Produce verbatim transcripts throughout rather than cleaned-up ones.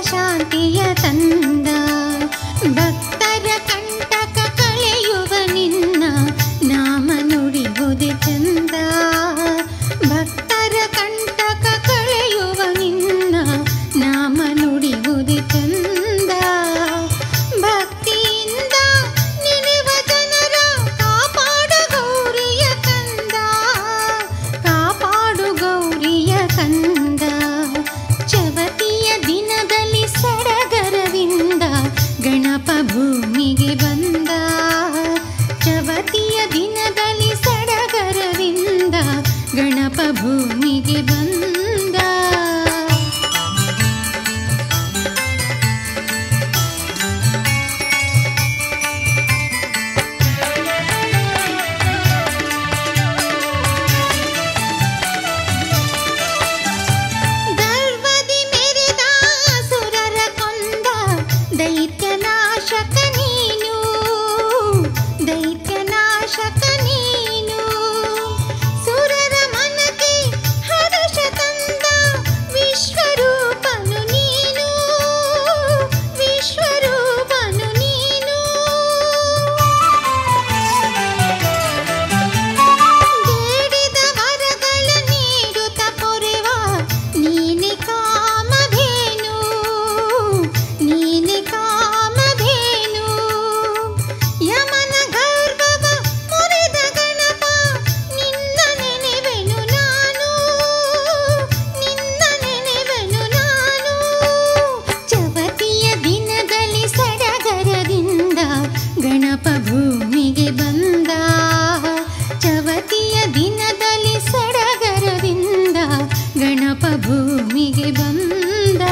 ಶಾಂತಿಯ ತಂದ. ಭಕ್ತರ ಕಂಟಕ ಕಳೆಯುವ ನಿನ್ನ ನಾಮ ನುಡಿಯುವುದೇ ಚಂದ. ಭಕ್ತರ ಕಂಟಕ ಕಳೆಯುವ ನಿನ್ನ ನಾಮ ನುಡಿಯುವುದೇ ಚಂದ. ಭಕ್ತಿಯಿಂದ ನೆನೆವ ಜನರ ಕಾಪಾಡು ಗೌರಿಯ ಕಂದ, ಕಾಪಾಡು ಗೌರಿಯ ಕಂದ. ಚವತಿಯ ದಿನದಲ್ಲಿ ಸಡಗರದಿಂದ ಗಣಪ ಭೂಮಿಗೆ ಬಂದ. ಚವತಿಯ ದಿನದಲ್ಲಿ ಸಡಗರದಿಂದ ಗಣಪ ಭೂಮಿಗೆ ಬಂದ. ಗರ್ವದಿ ಮೆರೆದ ಸುರರ ಕೊಂದ ದೈತ್ಯನಾಶಕ ನೀನು, ದೈತ್ಯನಾಶಕ ನೀನು. ಸುರರ ಮನಕ್ಕೆ ಹರ್ಷ ತಂದ ವಿಶ್ವರೂಪನು ನೀನು, ವಿಶ್ವರೂಪನು ನೀನು. ಬೇಡಿದ ವರಗಳ ನೀಡುತ್ತ ಪೊರೆವ ನೀನೆ ಕಾಮಧೇನು, ನೀನೆ ಕಾಮಧೇನು. ಯಮನ ಗರ್ವವ ಮುರಿದ ಗಣಪ ನಿನ್ನ ನೆನೆವೆನು ನಾನು, ನಿನ್ನ ನೆನೆವೆನು ನಾನು. ಚವತಿಯ ದಿನದಲ್ಲಿ ಸಡಗರದಿಂದ ಗಣಪ ಭೂಮಿಗೆ ಬಂದ. ಚವತಿಯ ದಿನದಲ್ಲಿ ಸಡಗರದಿಂದ ಗಣಪ ಭೂಮಿಗೆ ಬಂದ.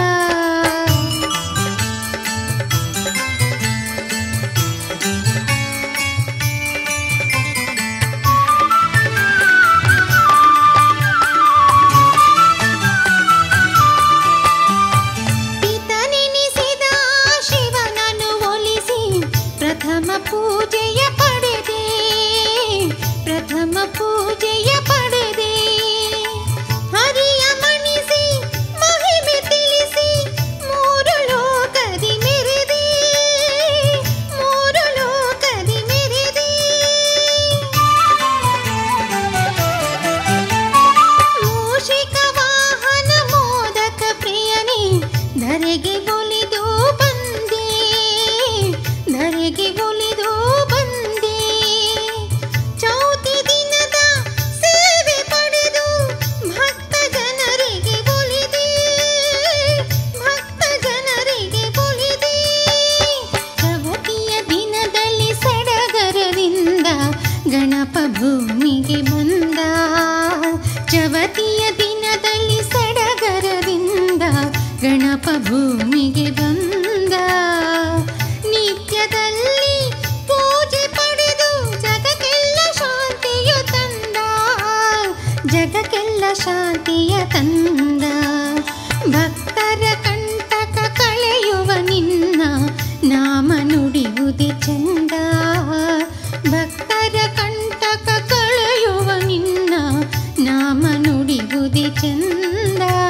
ಪಿತನೆನಿಸಿದ ಶಿವನನ್ನು ಒಲಿಸಿ ಪ್ರಥಮ ಪೂಜೆಯ ಪಡೆದೆ, ಪ್ರಥಮ ಪೂಜೆಯ ಪಡೆದೆ. ಹರಿಯ ಮಣಿಸಿ ಮಹಿಮೆ ತಿಳಿಸಿ ಮೂರು ಲೋಕದಿ ಮೆರೆದೆ, ಮೂರು ಲೋಕದಿ ಮೆರೆದೆ. ಮೂಷಿಕ ವಾಹನ ಮೋದಕ ಪ್ರಿಯನೇ ಧರೆಗೆ ಒಲಿದು ಬಂದೆ, ಧರೆಗೆ ಒಲಿದು ಬಂದೆ. ಚೌತಿ ದಿನದ ಸೇವೆ ಪಡೆದು ಭಕ್ತ ಜನರಿಗೆ ಒಲಿದೆ, ಭಕ್ತ ಜನರಿಗೆ ಒಲಿದೆ. ಚವತಿಯ ದಿನದಲ್ಲಿ ಸಡಗರದಿಂದ ಗಣಪ ಭೂಮಿಗೆ ಬಂದ. ಚವತಿಯ ದಿನದಲ್ಲಿ ಸಡಗರದಿಂದ ಗಣಪ ಭೂಮಿಗೆ ಬಂದ. ನಿತ್ಯದಲ್ಲಿ ಪೂಜೆ ಪಡೆದು ಜಗಕ್ಕೆಲ್ಲ ಶಾಂತಿಯ ತಂದ, ಜಗಕ್ಕೆಲ್ಲ ಶಾಂತಿಯ ತಂದ. ಭಕ್ತರ ಕಂಟಕ ಕಳೆಯುವ ನಿನ್ನ ನಾಮ ನುಡಿಯುವುದೇ ಚಂದ. ಭಕ್ತರ ಕಂಟಕ ಕಳೆಯುವ ನಿನ್ನ ನಾಮ ನುಡಿಯುವುದೇ ಚಂದ.